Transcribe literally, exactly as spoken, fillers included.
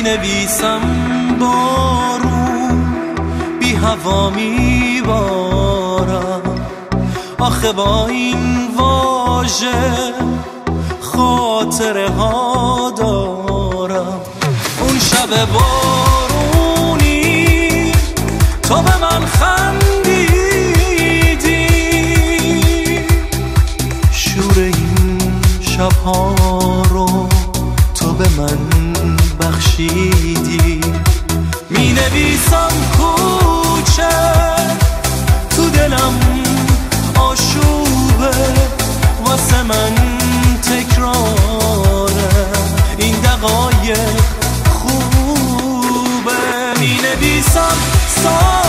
نویسم بارون بی هوا می بارم، آخه با این واژه خاطره ها دارم. اون شب بارونی تو به من خندیدی، شور این شبها رو تو به من بخشیدی. می نویسم کوچه تو دلم آشوبه، واسه من تکراره این دقایق خوبه. می نویسم